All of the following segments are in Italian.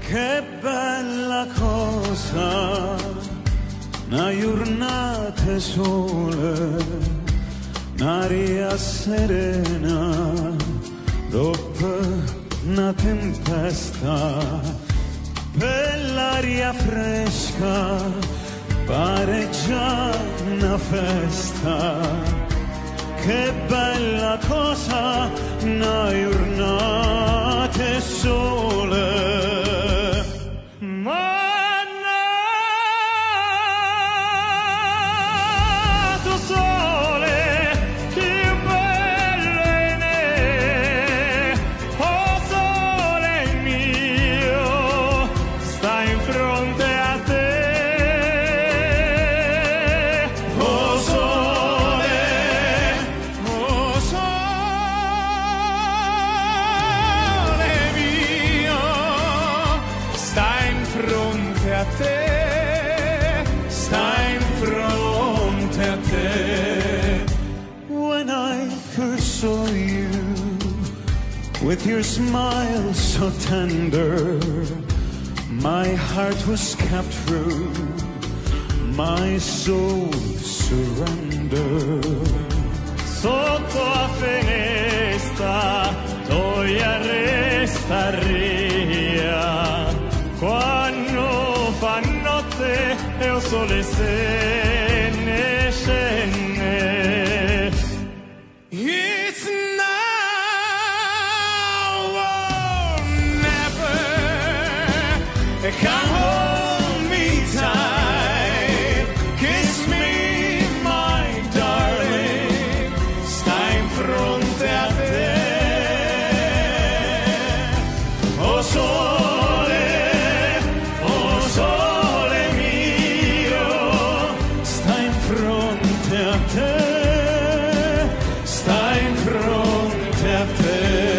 Che bella cosa, una giornata sole, un'aria serena, dopo una tempesta, per l'aria fresca, pare già una festa. Che bella cosa, una giornata sole. With your smile so tender, my heart was captured, my soul surrendered. Sotto a finestra, toia resta ria, quando fa notte e il sole se ne scende. Come hold me tight, kiss me, my darling, sta in fronte a te. Oh sole mio, sta in fronte a te, sta in fronte a te.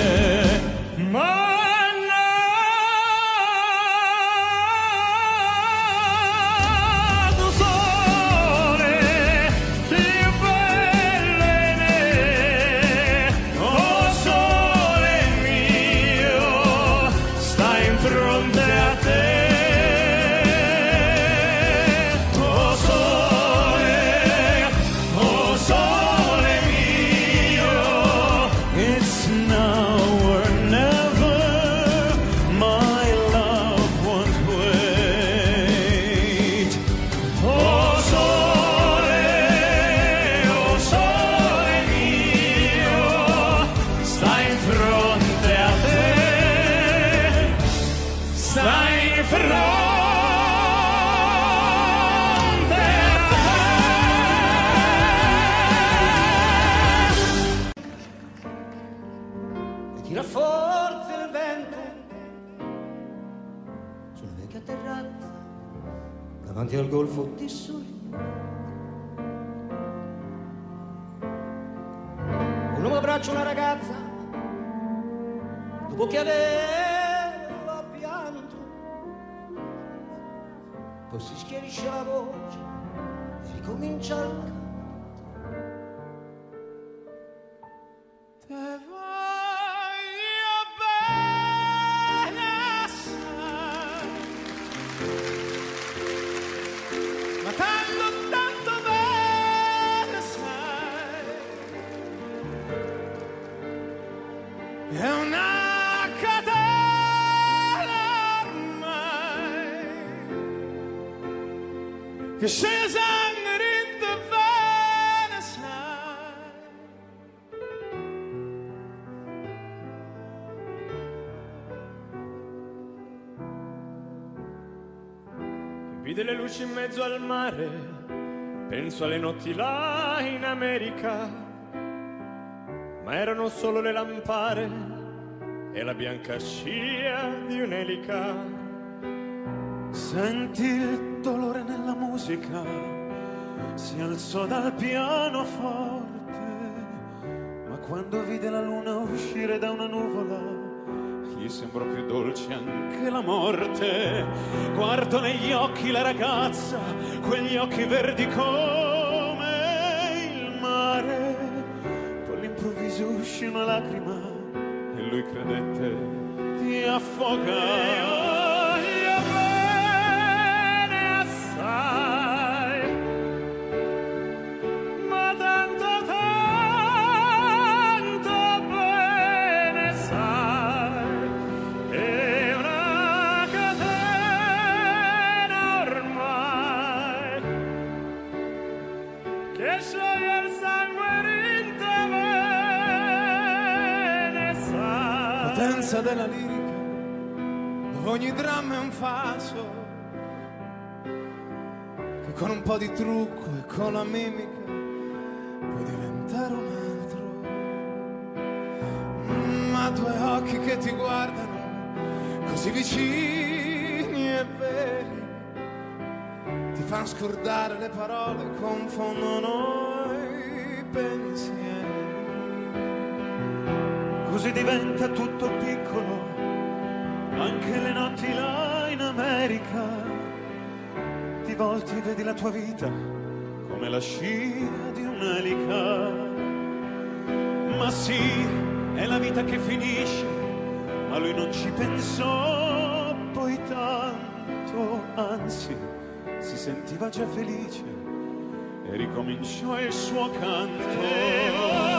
Tira forte il vento sulla vecchia terrazza davanti al golfo di Suli. Un uomo abbraccia una ragazza dopo che aveva pianto, poi si schiarisce la voce e ricomincia il canto. È una catena ormai che scesa in the Venice night. Vide le luci in mezzo al mare, penso alle notti là in America, ma erano solo le lampare e la bianca scia di un'elica. Senti il dolore nella musica, si alzò dal pianoforte, ma quando vide la luna uscire da una nuvola, gli sembrò più dolce anche la morte. Guardò negli occhi la ragazza, quegli occhi verdi come il mare, all'improvviso uscì una lacrima e lui credette di mi affoga. Potenza della lirica, dove ogni dramma è un falso, che con un po' di trucco e con la mimica puoi diventare un altro. Ma due occhi che ti guardano così vicini e veri ti fanno scordare le parole, confondono i pensieri. Così diventa tutto piccolo, anche le notti là in America. Ti volti e vedi la tua vita come la scia di un'elica. Ma sì, è la vita che finisce, ma lui non ci pensò poi tanto, anzi, si sentiva già felice e ricominciò il suo canto.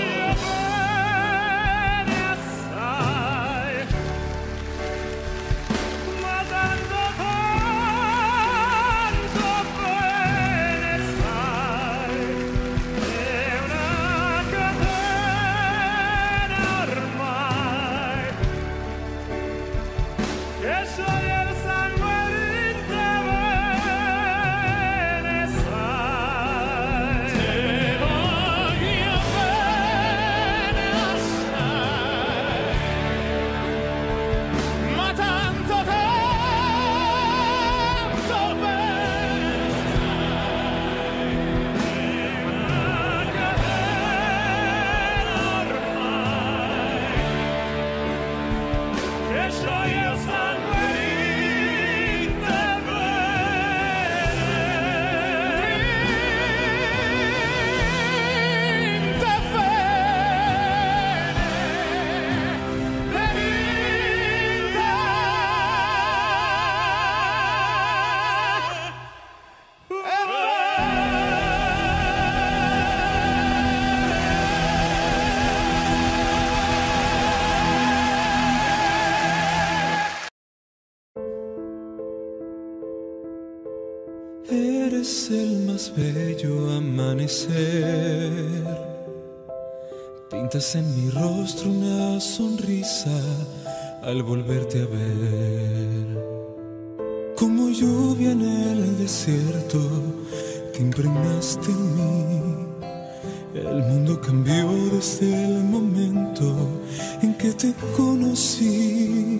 Eres el más bello amanecer, pintas en mi rostro una sonrisa al volverte a ver. Como lluvia en el desierto que impregnaste en mí, el mundo cambió desde el momento en que te conocí.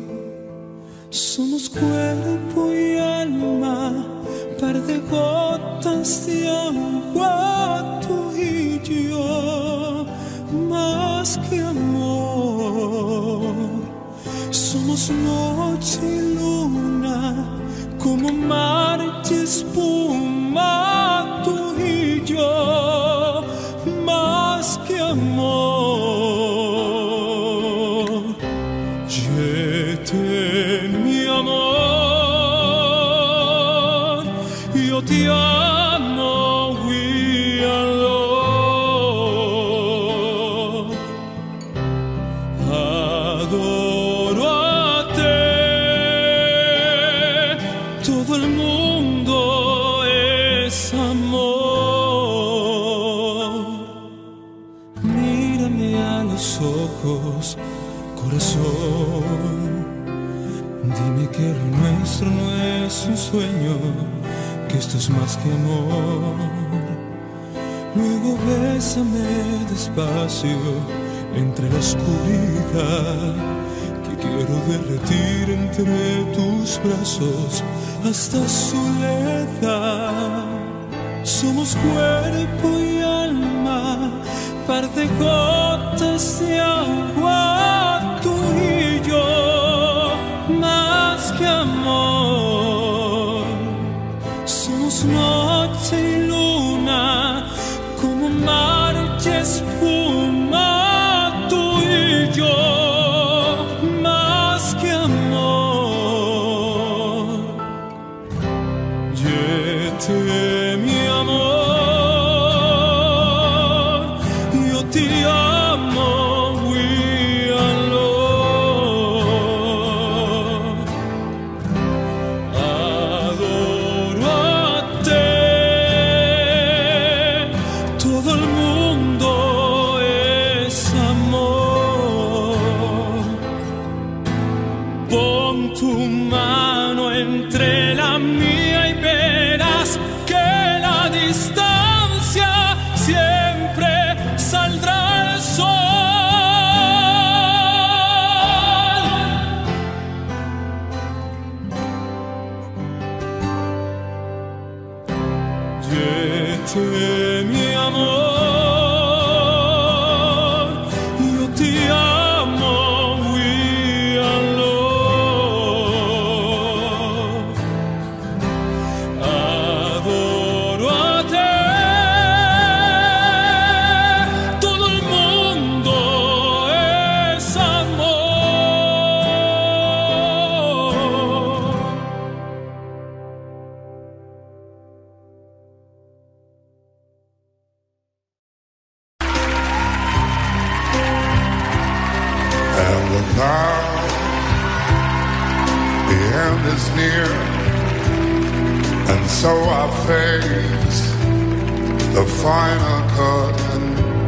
Somos cuerpo y alma, par de gotas de agua, tú y yo, más que amor. Somos noche y luna, como mar y espuma, tú y yo, más que amor. Yete, mi amor, yo te amo, we are love. Adoro a te, todo el mundo es amor. Mírame a los ojos, corazón, dime que lo nuestro no es un sueño, que esto es más que amor. Luego bésame despacio entre la oscuridad, que quiero derretir entre tus brazos hasta soledad. Somos cuerpo y alma, par de gotas de agua, tú y yo, más que amor. Somos noche y luna, como mar y espuma, tú y yo, más que ti amo, we alone. Adoro a te, todo el mundo es amor. Pon tu mano entre la mía y verás que la distancia siempre saldrá el sol. Yete, mi amor, yo te amo, we alone. Adoro a te, todo el mundo es amor. And look now, the end is near, and so I face the final curtain.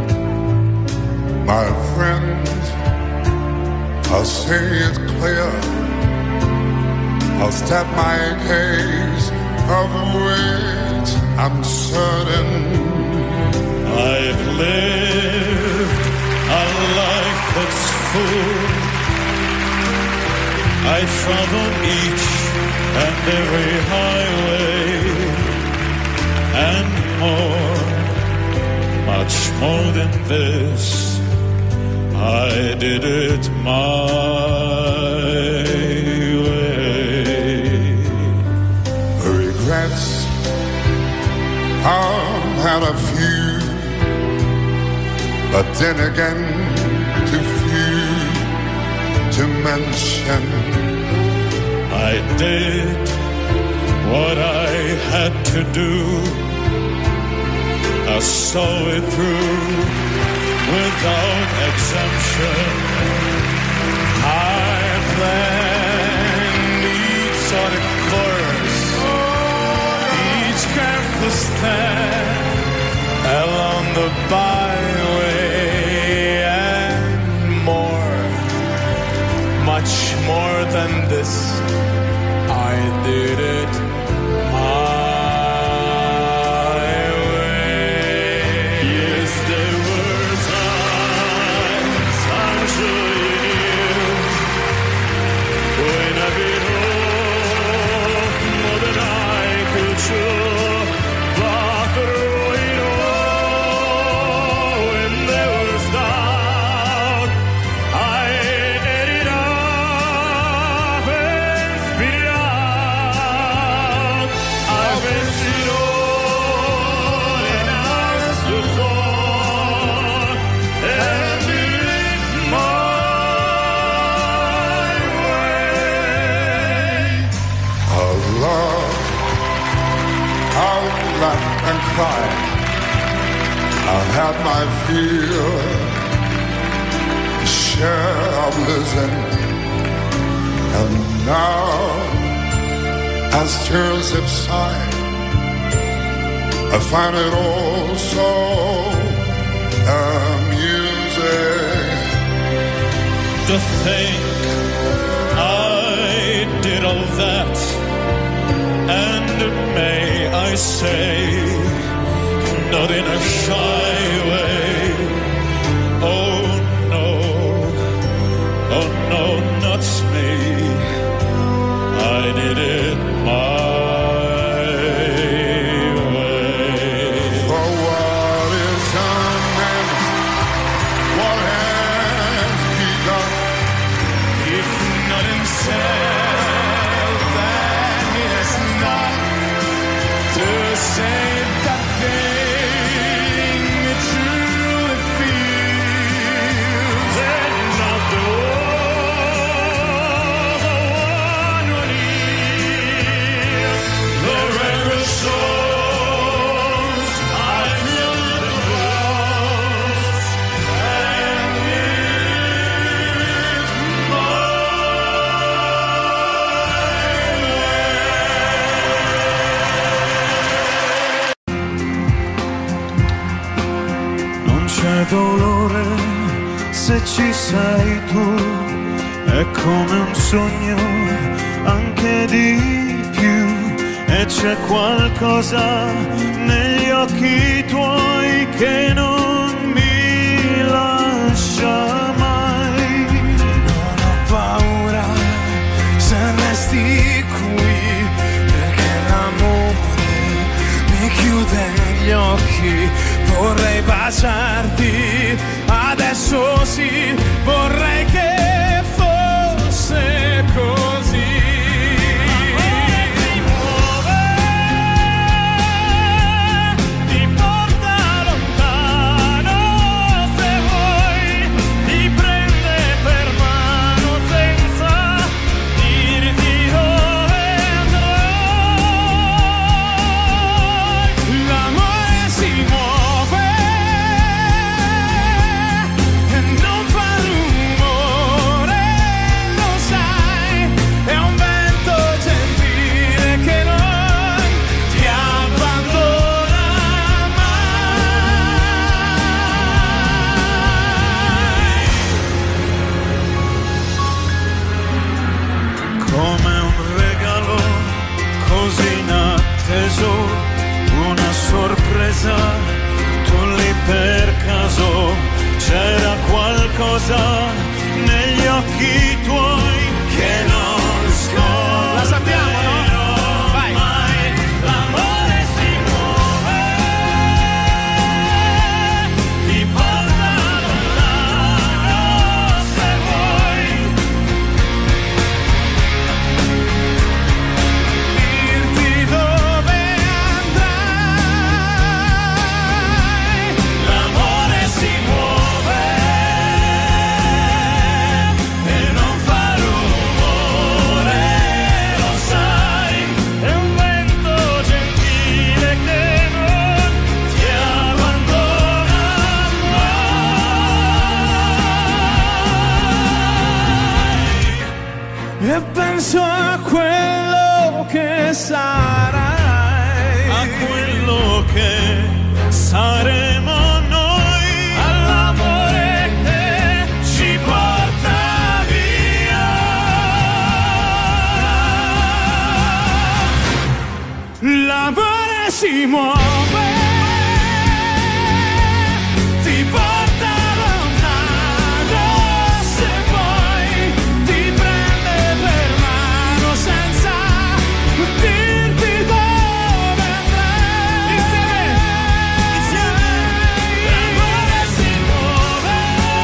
My friends, I'll say it clear, I'll step my case of which I'm certain. I've lived a life that's full. I travel each and every highway and more, much more than this. I did it my way. Regrets, I've had a few, but then again, too few to mention. I did what I had to do. I saw it through without exemption. I planned each sort of course, each careful step along the byway, and more, much more than this. I did it my way. Yes, there were times I'm sure you knew when I bit off more than I could chew. But through it all, when there was doubt, I ate it up and spit it out. I faced it all and I stood tall and did it my way. I'll love, I'll laugh and cry, I'll have my fill, share of losing. And now, as tears subside, I find it all so amusing. To think I did all that, and may I say, not in a shy way. Oh no, not me. I did it my way. For what is done and what has begun, If not himself, then he has not to say that thing dolore se ci sei tu, è come un sogno anche di più, e c'è qualcosa negli occhi tuoi che non mi lascia mai. Non ho paura se resti qui, perché l'amore mi chiude gli occhi. Vorrei baciarti, adesso sì, vorrei che fosse così. L'amore si muove, ti porta lontano se vuoi, ti prende per mano senza dirti dove andrai. L'amore si muove e non fa rumore, lo sai, è un vento gentile che non ti abbandona mai. Come un regalo così inatteso, una sorpresa, tu lì per caso, c'era qualcosa negli occhi tuoi che non scorderò. La sappiamo, no? Vai. Mai. L'amore si muove, ti porta lontano se vuoi, Dirti dove andrai. l'amore si muove e non fa rumore, lo sai, È un vento gentile che non ti abbandona mai. E penso a quello che sarai, A quello che saremo noi, all'amore che ci porta via. l'amore si muove, ti porta lontano se vuoi, ti prende per mano senza dirti dove andrai. Insieme. L'amore si muove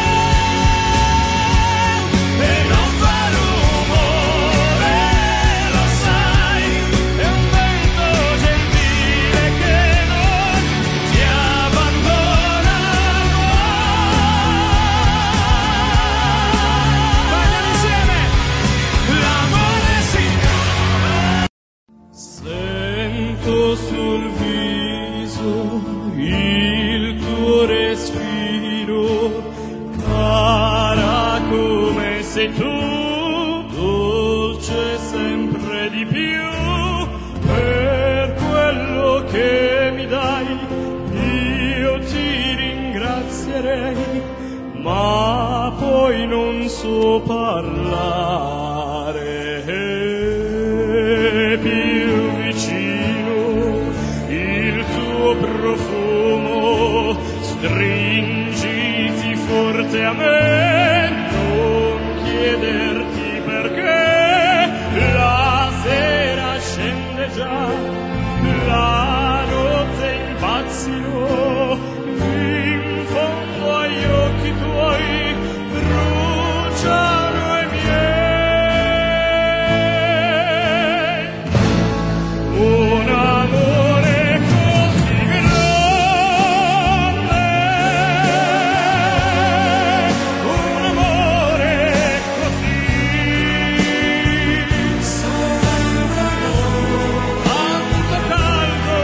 e non fa rumore, lo sai, è un vento gentile che non ti abbandona mai. Balliamo insieme. L'amore si Sento sul viso il tuo respiro, cara come sei tu, dolce sempre di più, per quello che mi dai io ti ringrazierei, ma poi non so parlare. Più vicino il tuo profumo, stringiti forte a me, non chiederti perché, la sera scende già, la notte impazzirò, in fondo agli occhi tuoi bruciano i miei. Un amore così grande, un amore così tanto caldo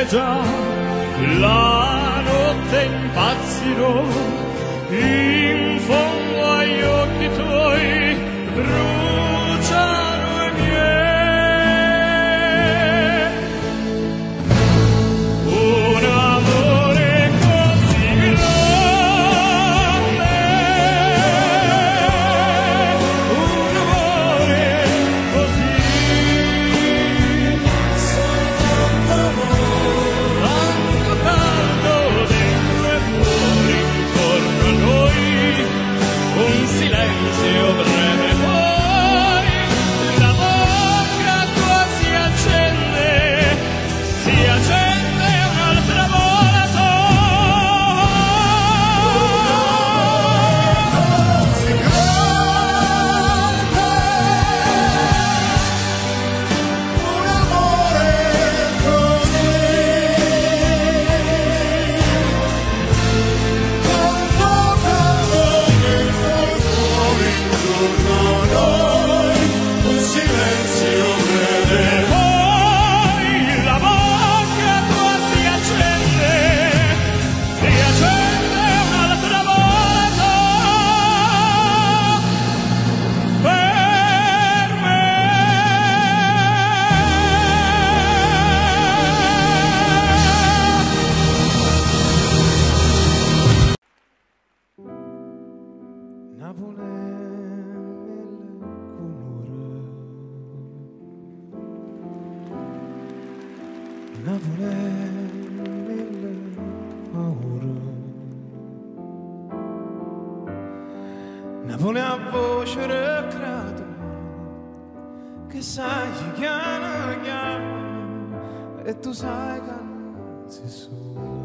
già la notte impazzirò, in fondo agli occhi tuoi bruciano i miei. Un amore così grande, un amore così tanto caldo dentro e fuori intorno a noi, un silenzio breve poi la bocca tua si accende un'altra volta. Così grande, un amore così tanto caldo dentro e fuori intorno a noi, un silenzio breve. Poi la bocca tua si accende un'altra volta per me. Napoli mille colori, Napoli mille paure, Napoli a voce recreato, che sai chiama chiama e tu sai che non si sola.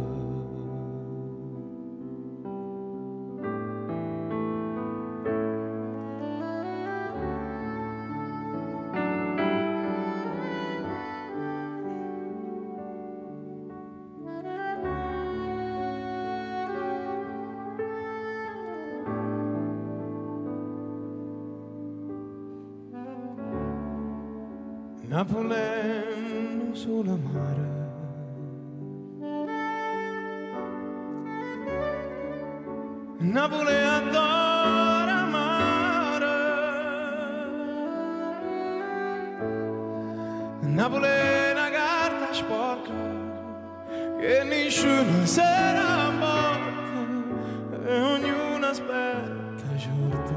Napoleno sulla mare, Napoli adora mare, Napoli è una carta sporca che nessuno sarà morto e ognuno aspetta giorno.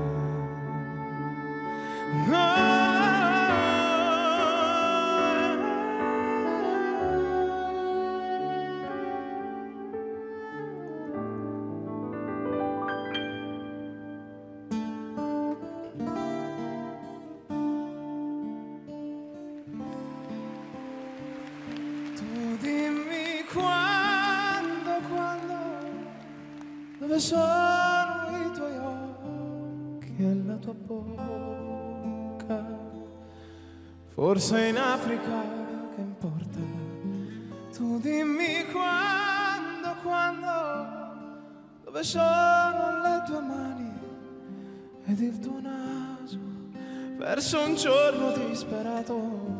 Dove sono i tuoi occhi e la tua bocca? Forse in Africa, che importa? Tu dimmi quando, dove sono le tue mani ed il tuo naso verso un giorno disperato.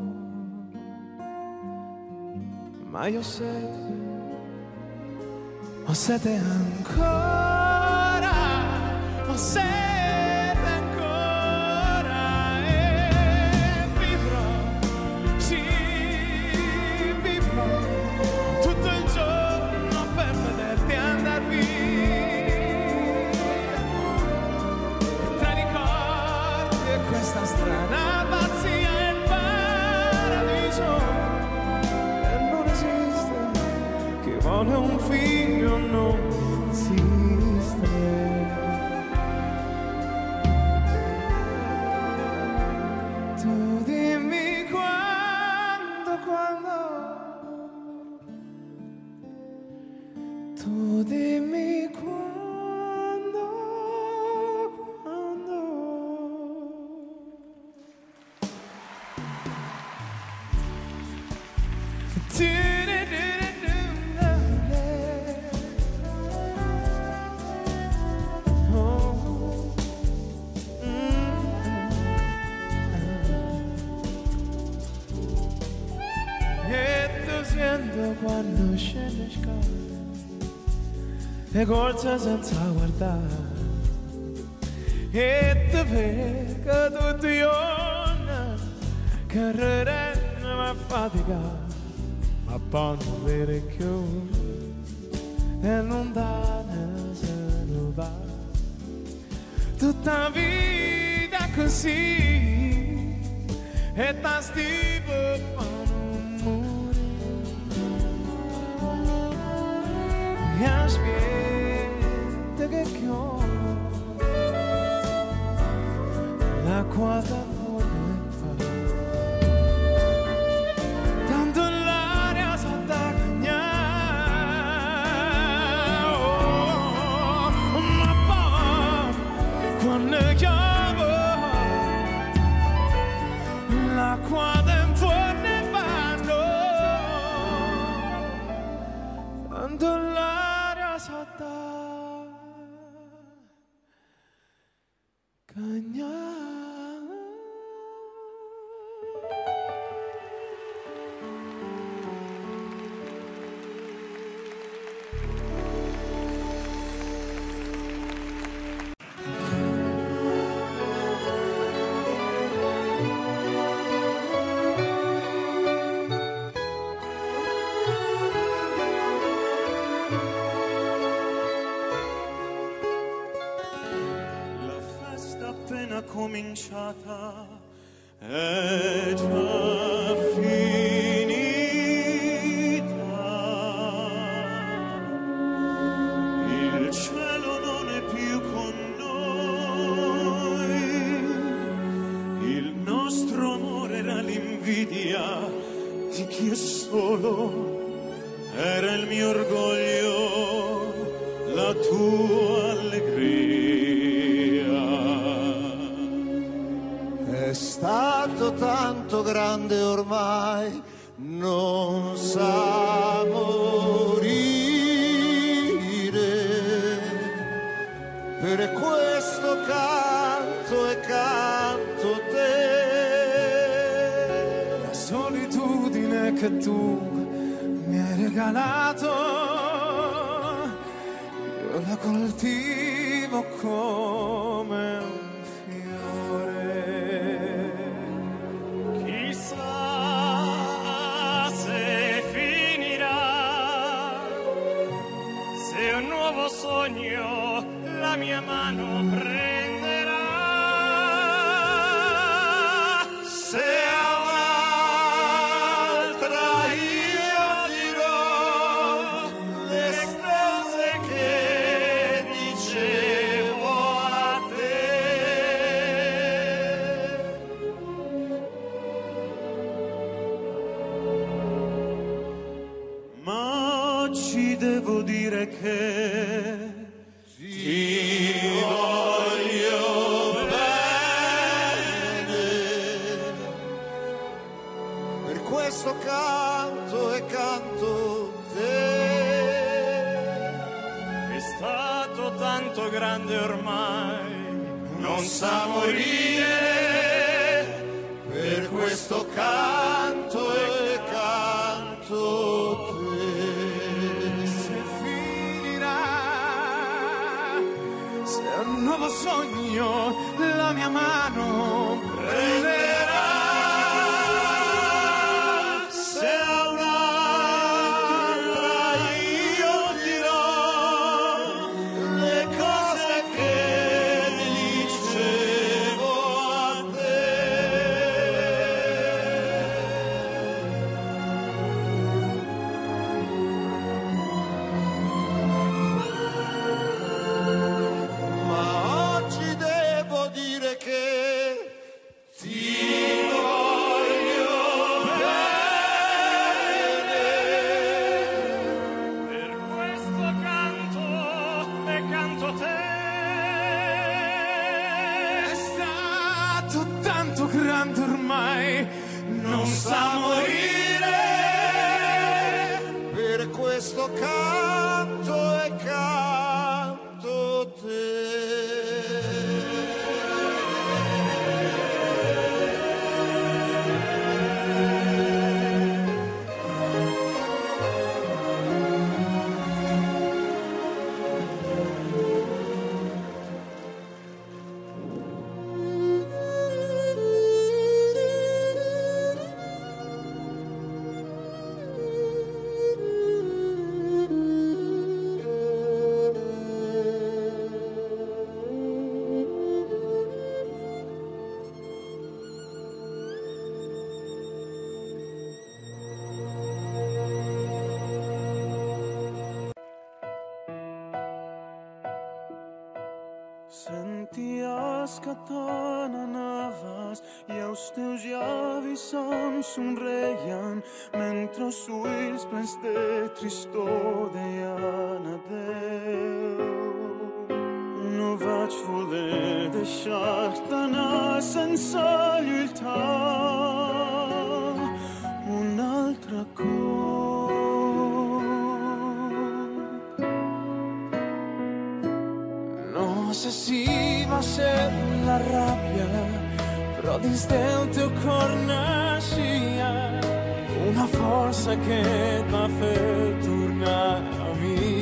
Ma io ho sete ancora, ho sete ancora e vivrò, sì, vivrò tutto il giorno per vederti andar via. E tra i ricordi e questa strana pazzia è il paradiso e non esiste chi vuole un figlio non insiste. Tu dimmi quando, tu dimmi quando. Siento cuando scende scale e corse senza guardare e te vega tutti i giorni carreremo a faticare ma poi non vede più e lontana se ne va tutta vita così e da stipo per non morire e aspetta che chiama l'acqua da vuole fare tanto l'aria sa da cagnare ma poi quando chiamo l'acqua dentro ne vanno tanto l'aria sa da cagnare. Cominciata è già finita, il cielo non è più con noi, il nostro amore era l'invidia di chi è solo, era il mio orgoglio, la tua allegria. È stato tanto grande ormai, non sa morire. Per questo canto e canto te. La solitudine che tu mi hai regalato, io la coltivo come un fiore. Sogno la mia mano prenderà Se a un'altra io dirò le cose che dicevo a te. Ma oggi devo dire che ti voglio bene, per questo canto e canto te. è stato tanto grande ormai Non sa morire, per questo canto e canto te. Un nuovo sogno la mia mano prenderà. Se a un'altra io dirò le cose che dicevo a te. Grande ormai non sa morire, per questo canto e canto te. Sentías catanaves i els teus llavis em somreien mentre els ulls plens de tristor deien adeu. No vaig voler deixar-te anar sense lluitar un altre cop. No sé si va ser la ràbia, però dins del teu cor naixia una força que et va fer tornar a mi.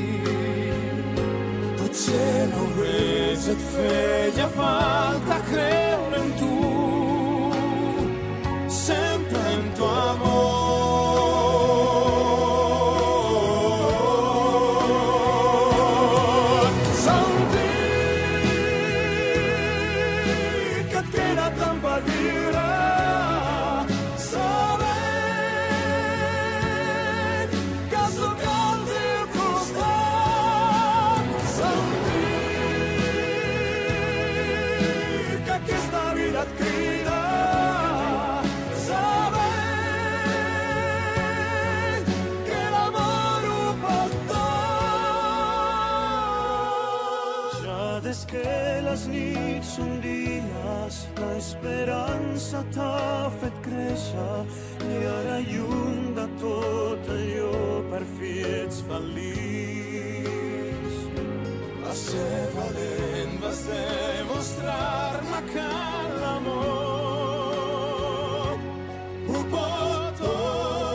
Potser només et feia falta creure en tu, sempre en tu amor. Que les nits són dies, l'esperança t'ha fet créixer i ara lluny de tot allò per fi ets feliç. Vas ser valent, vas demostrar-me que l'amor ho pot tot.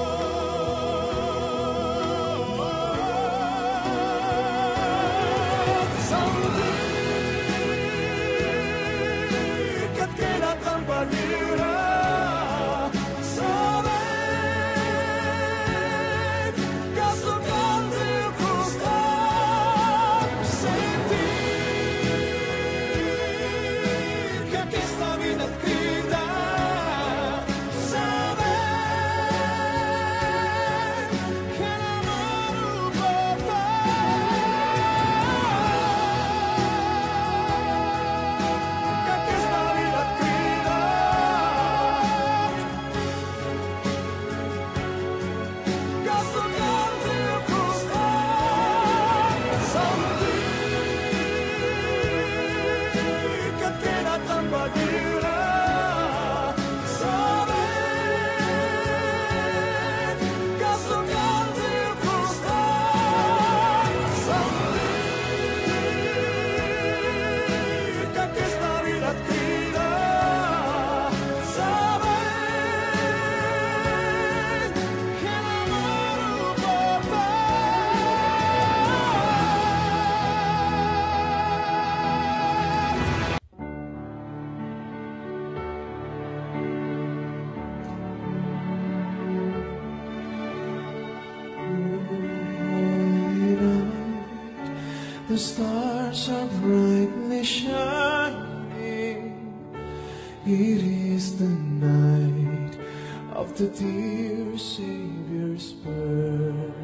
The stars are brightly shining. It is the night of the dear Savior's birth.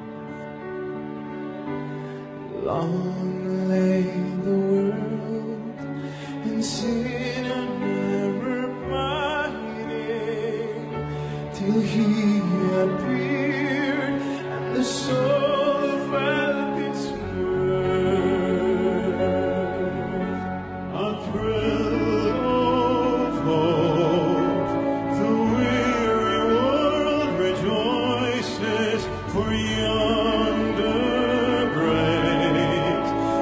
Long lay the world in sin and error pining, till He appeared and the soul felt its worth. A thrill of hope, the weary world rejoices, for yonder breaks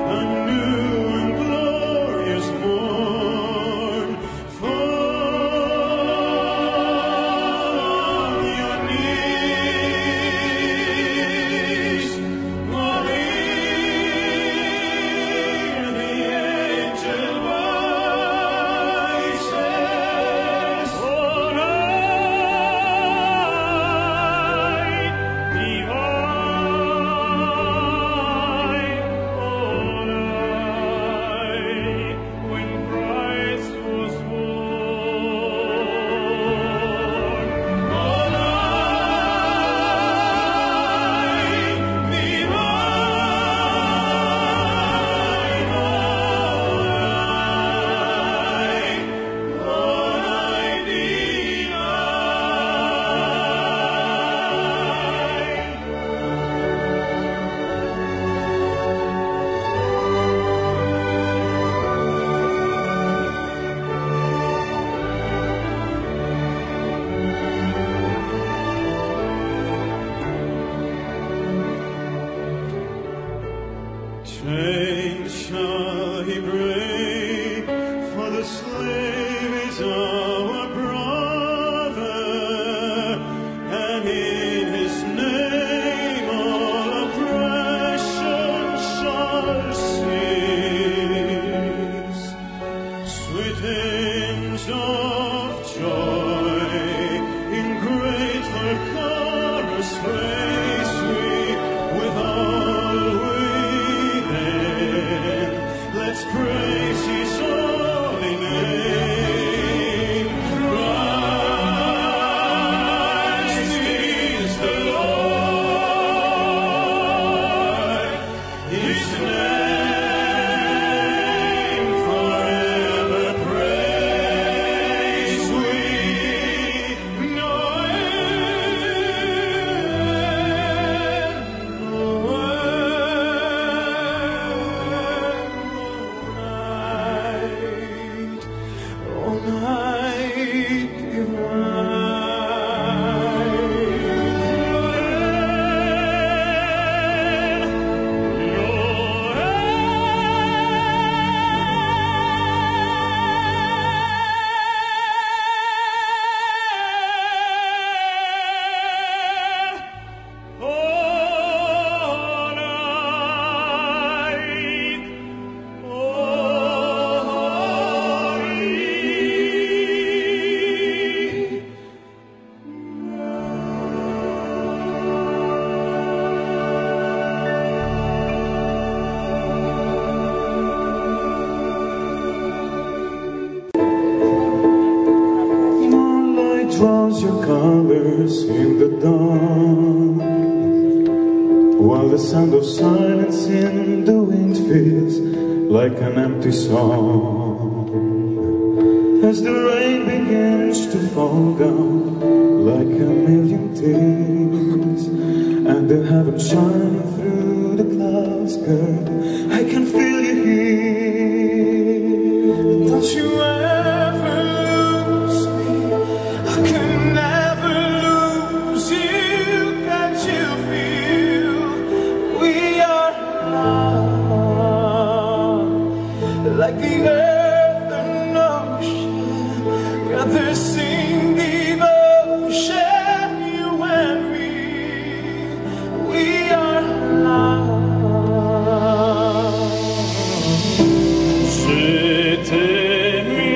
Chains shall he break, for the slave is our brother, and in his name all oppression shall cease. Sweet hymns of joy in grateful chorus raise we with all within. Let's praise his holy name. Christ is the Lord, his name forever praise we. No draws your colors in the dawn, while the sound of silence in the wind feels like an empty song. As the rain begins to fall down like a million tears, and the heavens shining through the clouds, girl, I can feel you here. Don't you ever lose me, I can never lose you. Can't you feel we are love, like the earth and ocean, rather sing devotion, you and me, we are love. Siete mi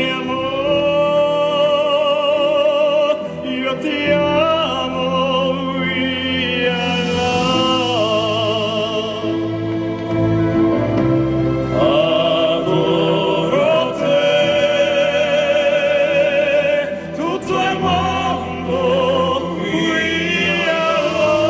amor, io ti amo, we are love. Adoro te, tutto il mondo, we are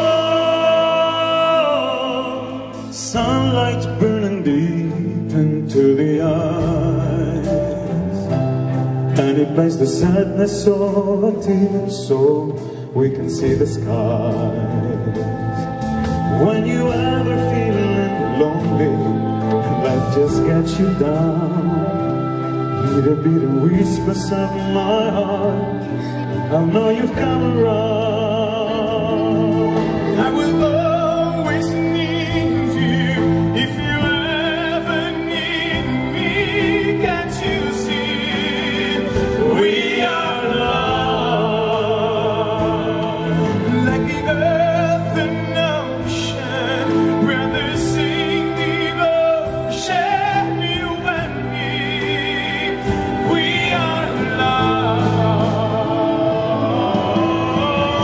love. Sunlight burning deep into the eyes, and it brings the sadness of a tear so we can see the skies. When you ever feeling lonely and life just gets you down, hear the beating whispers of my heart, I know you've come around. I will always need you if you ever need me. Can't you see we are love, like the earth and ocean, rather sing devotion, you and me, we are love.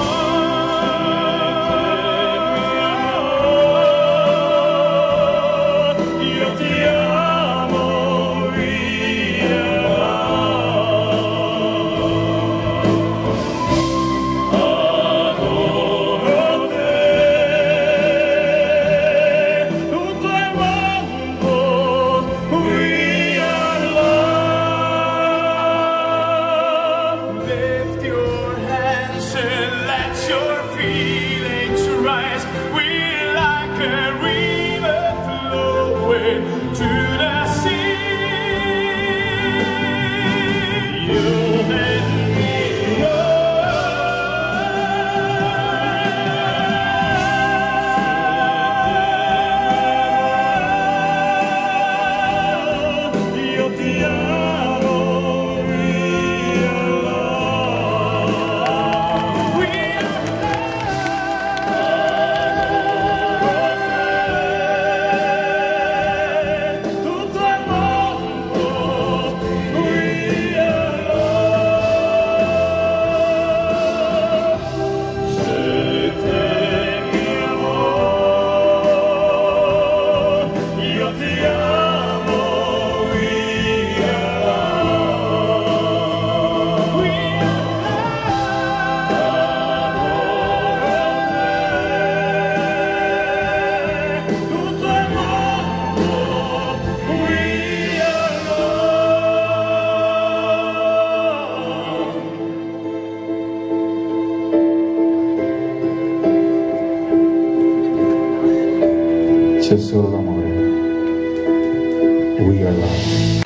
We Are Live.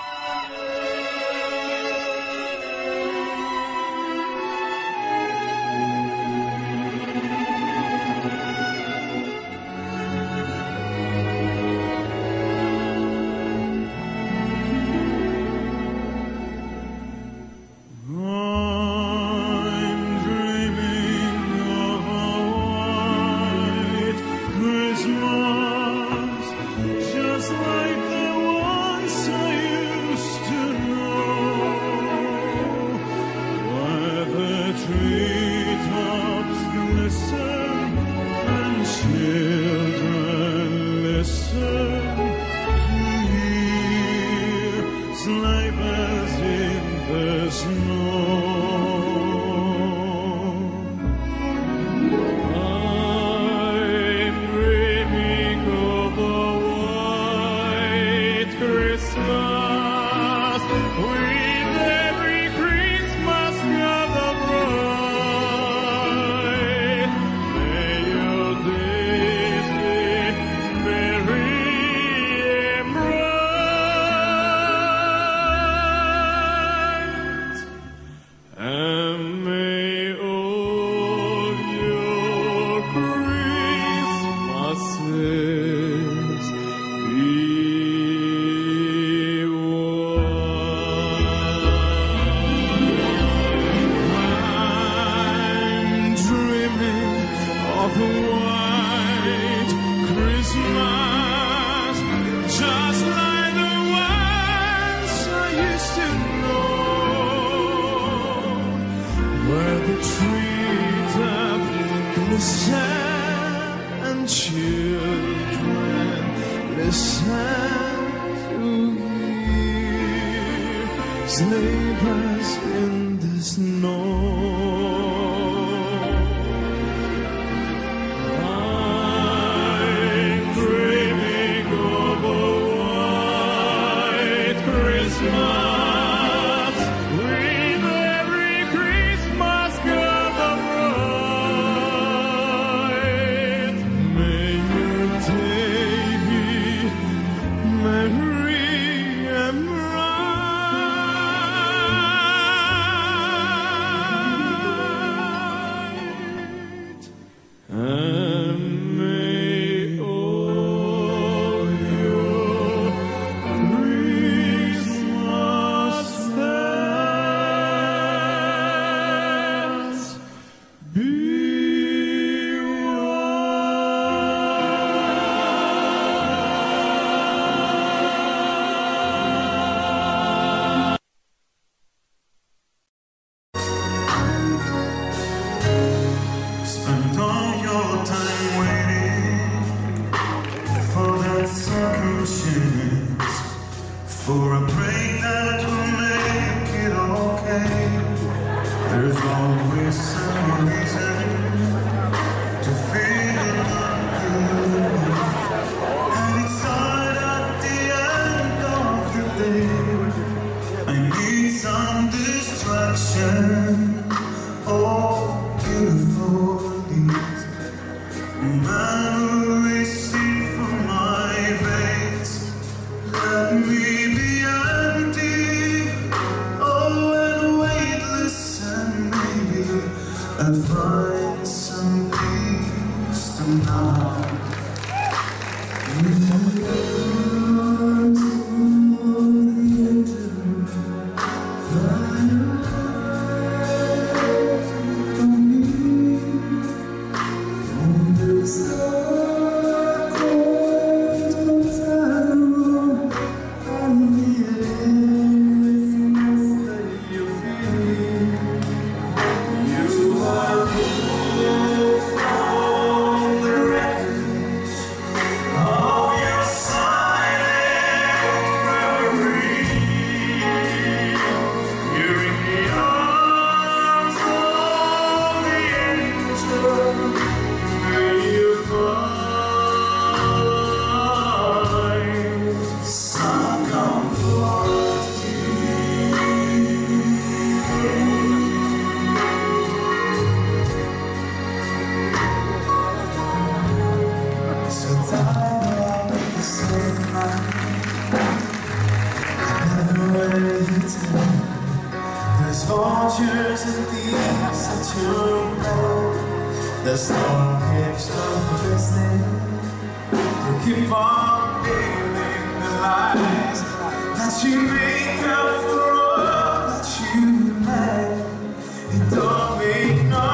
vultures and thieves that you know. The storm keeps twisting. You keep on believing the lies that you make up for all that you like. It don't make no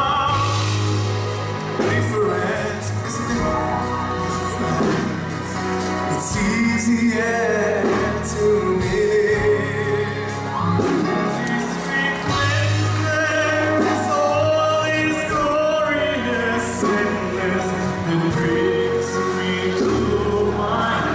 difference, isn't it? It's easier to live. Brings me to my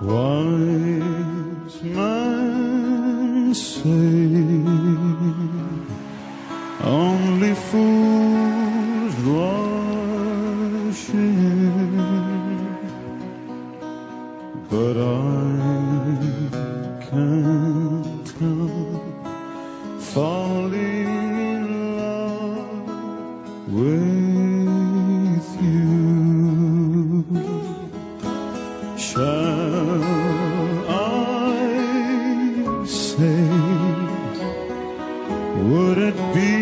Wise men say only fools rush in, but I can't help falling in love with you. Shall I say, would it be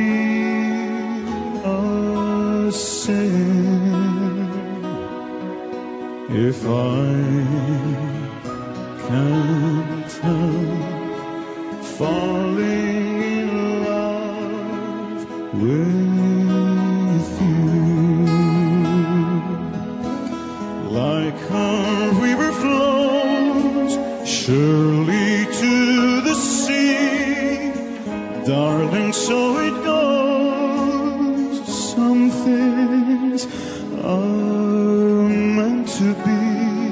a sin if I can't help falling in love with you? Like a river flows surely to the sea, darling, so it goes. Some things are meant to be.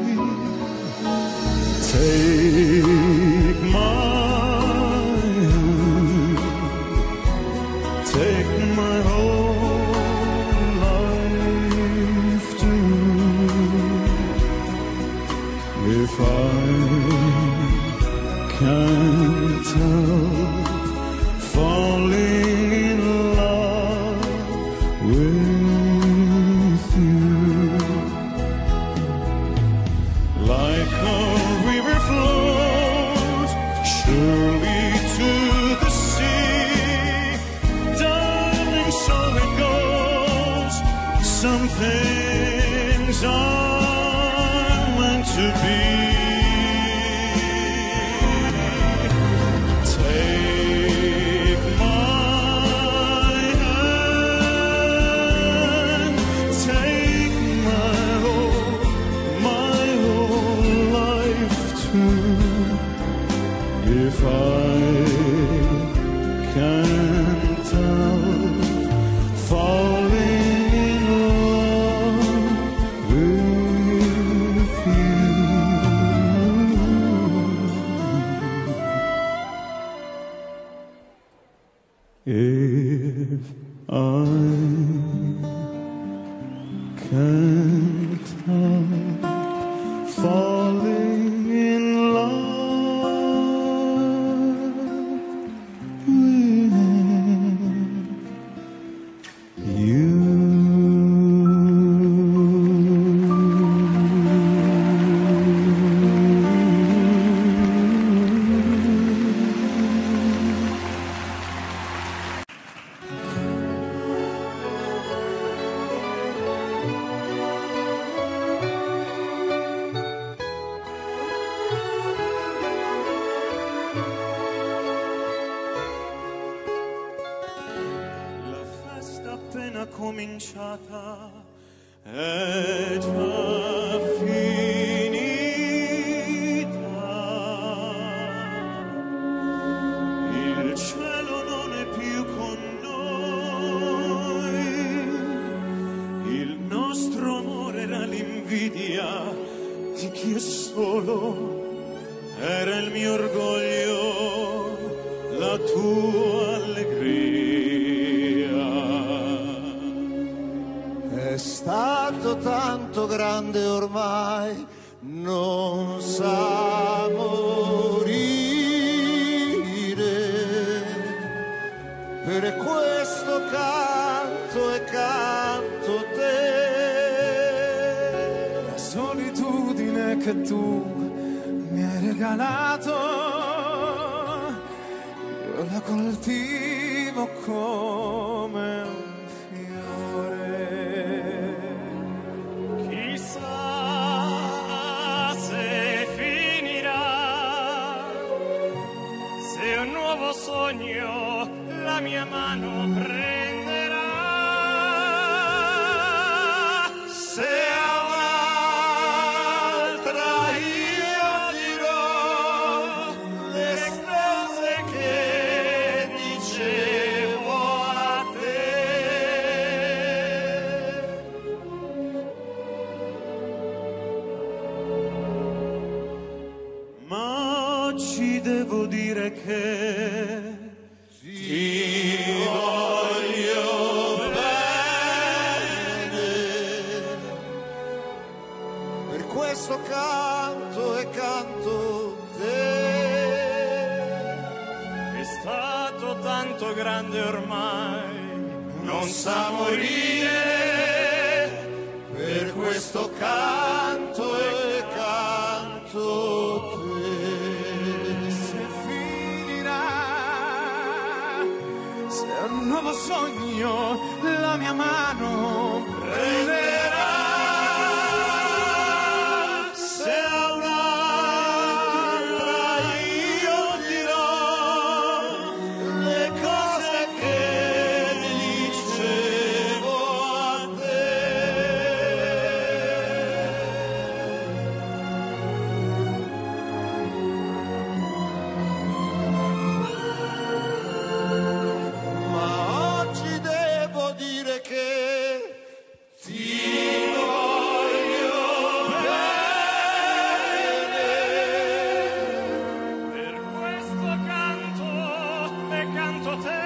Take my hand, take my whole life too. If I can't help falling in love with you, like a river flows surely to the sea, darling, so it goes. Some things are meant to be. Take my hand, take my whole life too. If I can't help falling in love with you. If I can't help falling in love with you. La festa appena cominciata è già finita. Il cielo non è più con noi. Il nostro amore era l'invidia di chi è solo. Era il mio orgoglio, la tua allegria. È stato tanto grande ormai, non sa morire. Per questo canto e canto te. La solitudine che tu mi hai regalato, io la coltivo come un fiore. Chissà se finirà, se un nuovo sogno la mia mano prenderà. Se a un'altra io dirò le cose che dicevo a te. oggi devo dire che ti voglio bene. Per questo canto e canto te. È stato tanto grande ormai, non sa morire. Per questo canto e canto te. Se finirà, se un nuovo sogno la mia mano prenderà. se a un'altra io dirò le cose che dicevo a te. Ma oggi devo dire che ti Per questo canto e canto te.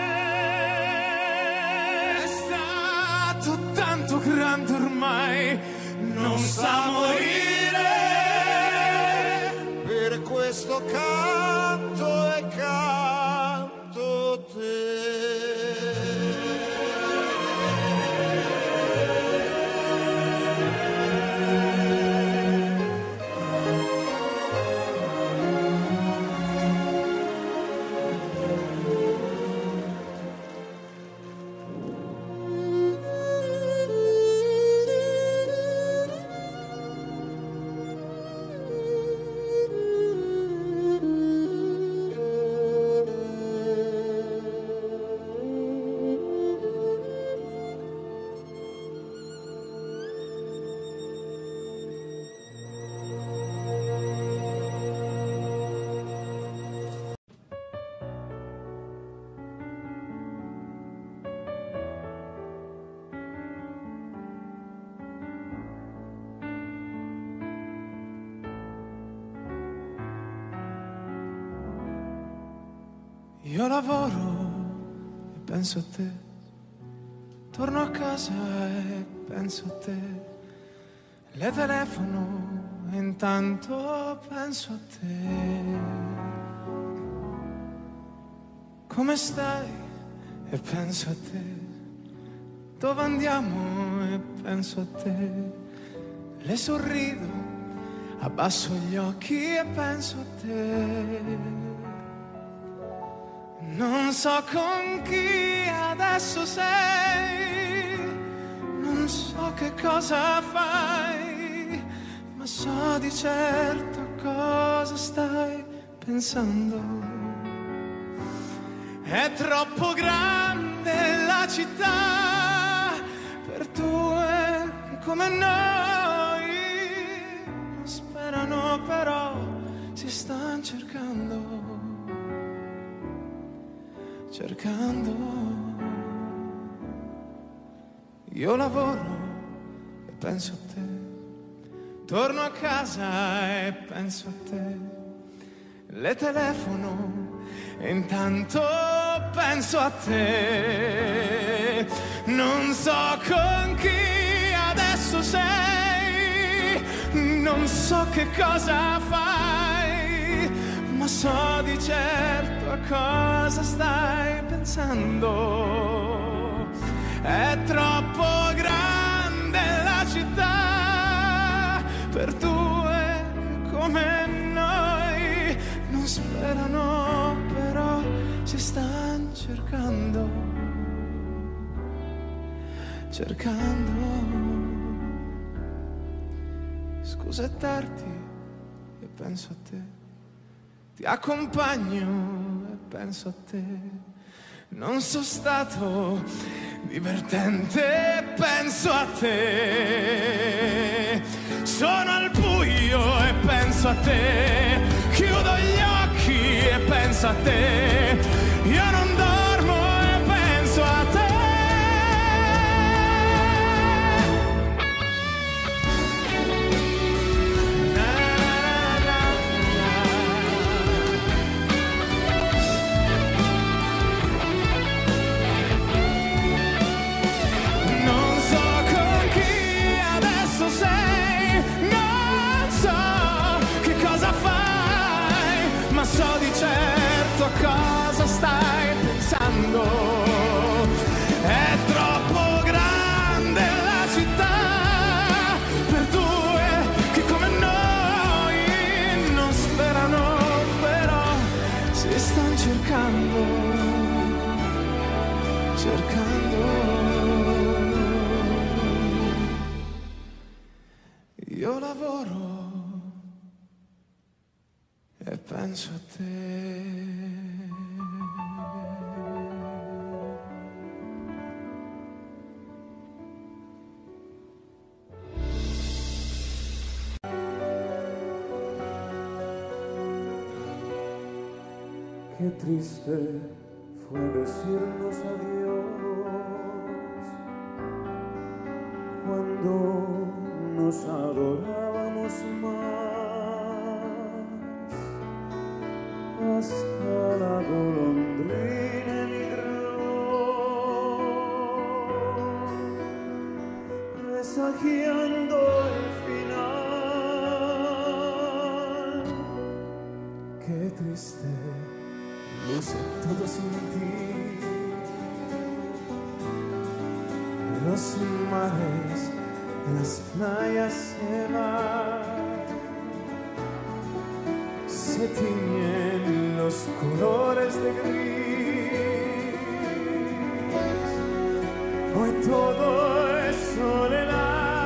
È stato tanto grande ormai, non sa morire. per questo canto e canto te. Io lavoro e penso a te, torno a casa e penso a te, le telefono e intanto penso a te. Come stai? E penso a te. Dove andiamo? E penso a te. Le sorrido, abbasso gli occhi e penso a te. Non so con chi adesso sei, non so che cosa fai, ma so di certo cosa stai pensando. È troppo grande la città per due come noi. Non sperano però, si stanno cercando. Io lavoro e penso a te, torno a casa e penso a te, le telefono e intanto penso a te. Non so con chi adesso sei, non so che cosa fai, ma so di certo a cosa stai pensando. È troppo grande la città per due come noi. Non sperano però, si stanno cercando. Scusa è tardi e penso a te, ti accompagno e penso a te. Non sono stato divertente e penso a te. Sono al buio e penso a te. Chiudo gli occhi e penso a te. Io non dormo e penso a te. cercando, io lavoro e penso a te. Qué triste fue decirnos adiós cuando nos adorábamos más. Hasta la golondrina emigró, presagiando el final. Qué triste luce todo sin ti. Los mares, las playas se van, se tiñen los colores de gris. Hoy todo es soledad.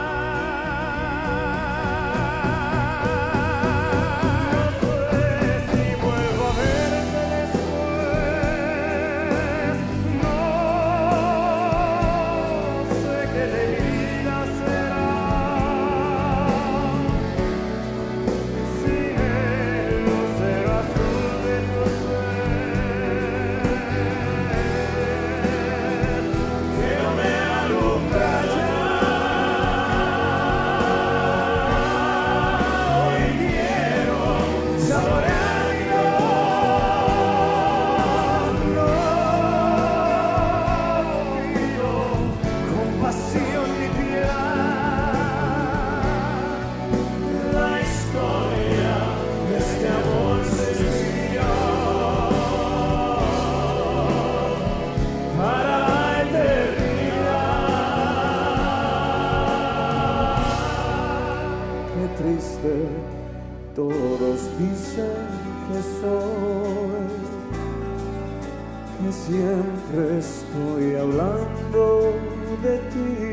Todos dicen que soy, que siempre estoy hablando de ti.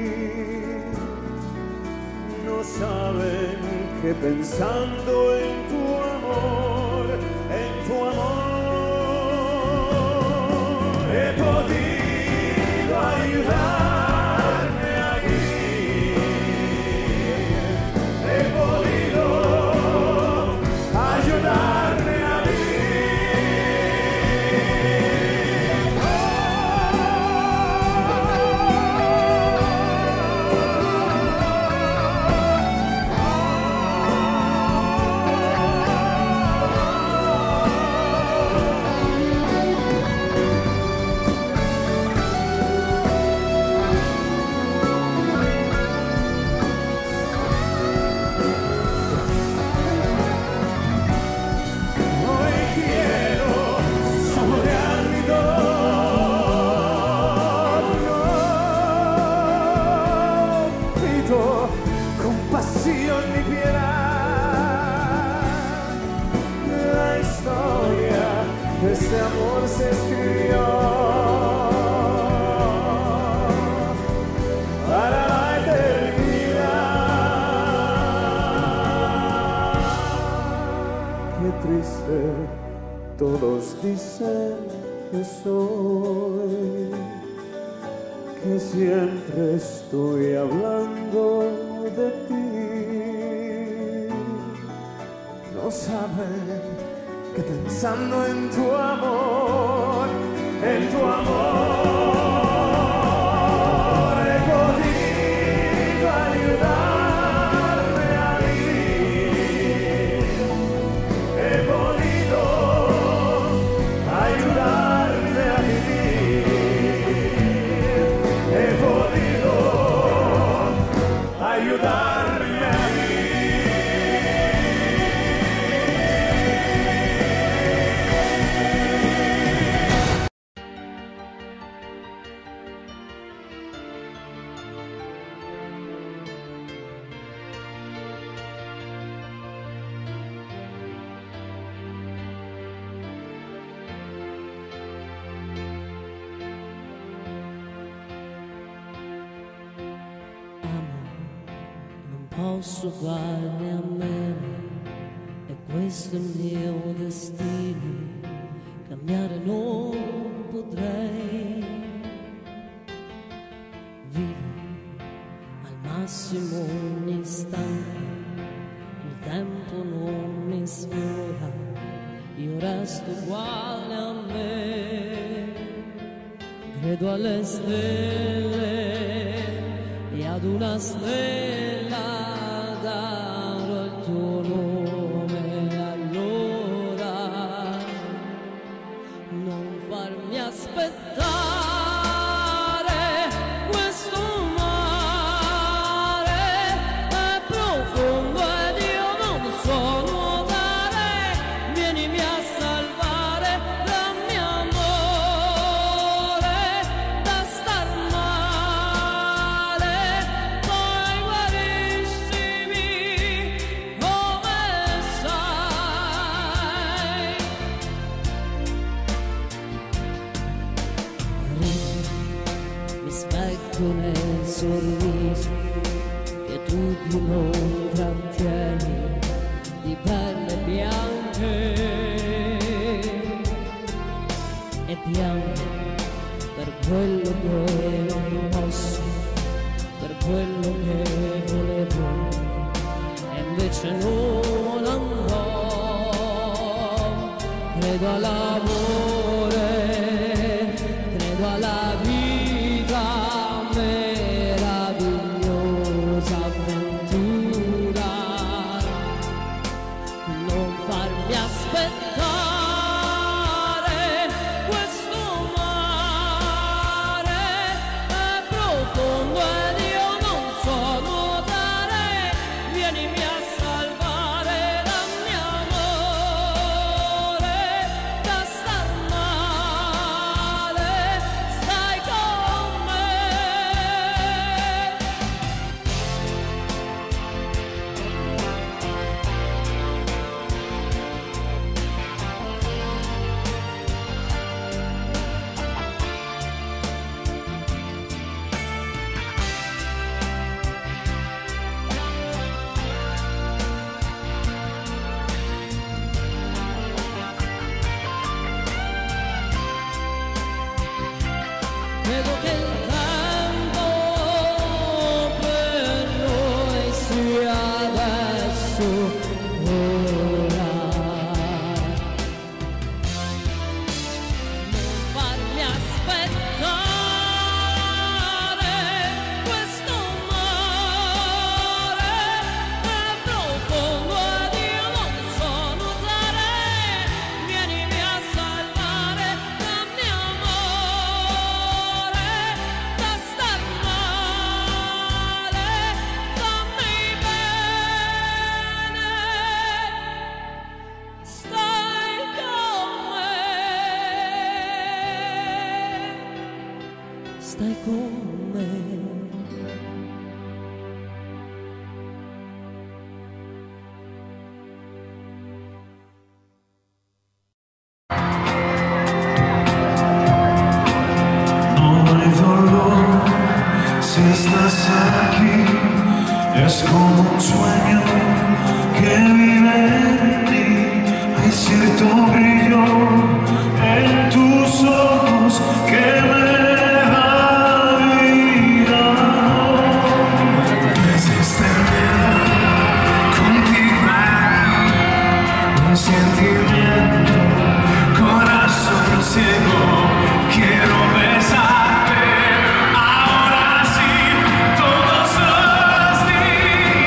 No saben que pensando en tu amor, he podido ayudarme a vivir. He podido ayudarme a este amor se escribió para la eternidad. Qué triste, todos dicen que soy, que siempre estoy hablando de ti. No saben que pensando en tu amor, he podido ayudarme a vivir. He podido ayudarme a vivir. He podido ayudarme a vivir. posso farne a meno, e questo è il mio destino, cambiare non potrei. Vivo al massimo un istante, il tempo non mi sfiora, io resto uguale a me. Credo alle stelle e ad una stella darò il tuo nome, allora non farmi aspettare questo mare è profondo ed io non so nuotare, vienimi a salvare dal mio amore, da star male, poi guarissimi come sai. Mi specchio nel sorriso che tu più non trattieni, di perle bianche e piango per quello che non posso, per quello che volevo e invece non andò. Credo all'amore, credo alla vita, meravigliosa avventura, non farmi aspettare questo mare è profondo ed io non so nuotare, vienimi a salvare dal mio amore, da star male, stai con me. Credo che il tempo per noi sia adesso, ora. Non farmi aspettare questo mare è profondo ed io non so nuotare, vienimi a salvare dal mio amore, da star male, fammi bene, stai con me. No hay dolor si estás aquí, es como un sueño que vive en ti. Hay cierto brillo en tus ojos que me da vida. No existe miedo contigo aquí, un sentimiento, corazón ciego. Quiero besarte ahora sí todos los días.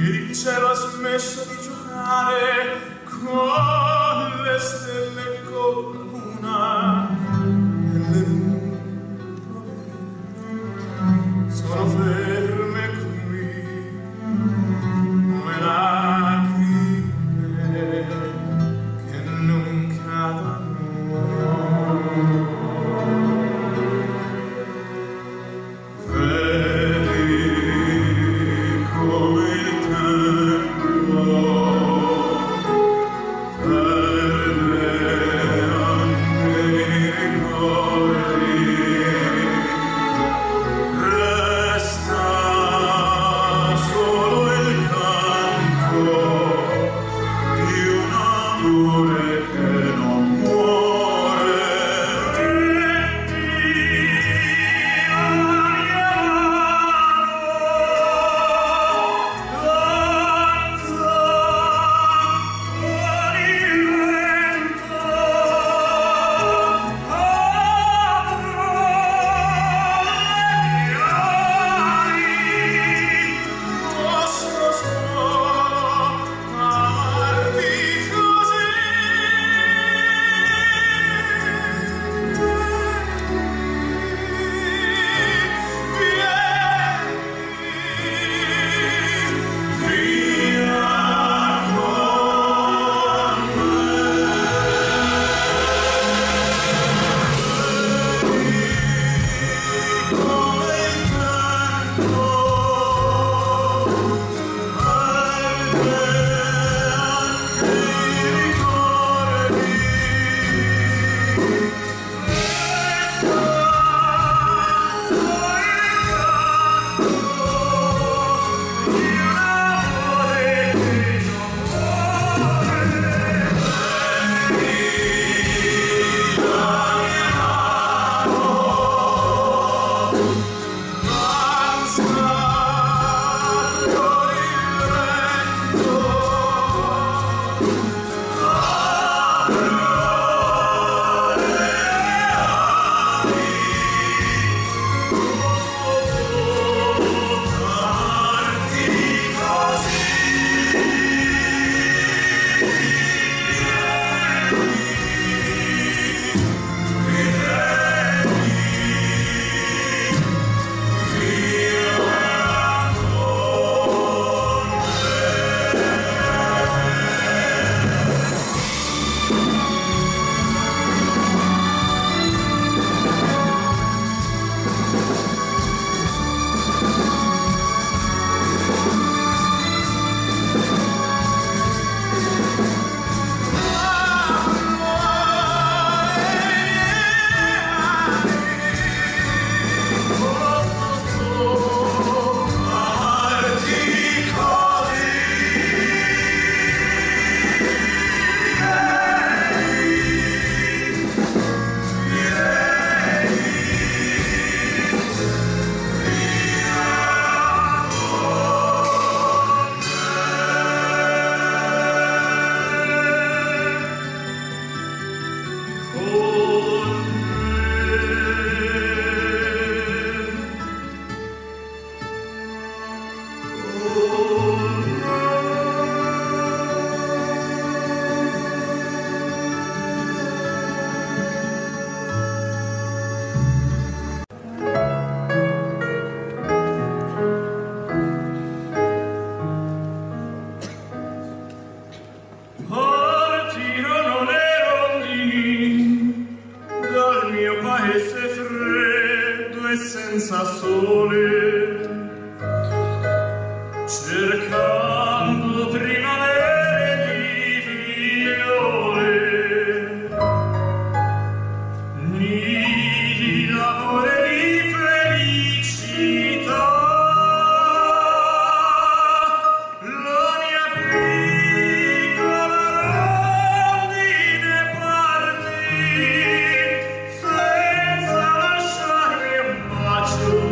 ed il cielo ha smesso di giocare con le stelle e con la luna, e le nuvole sono ferme qui come lacrime che non cadono.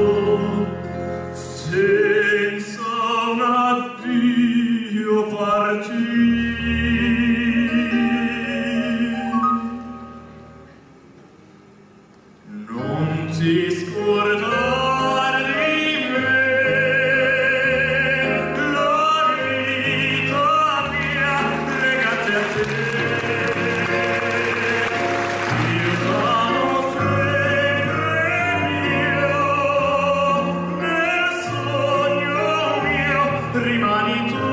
Senza un addio rimani tu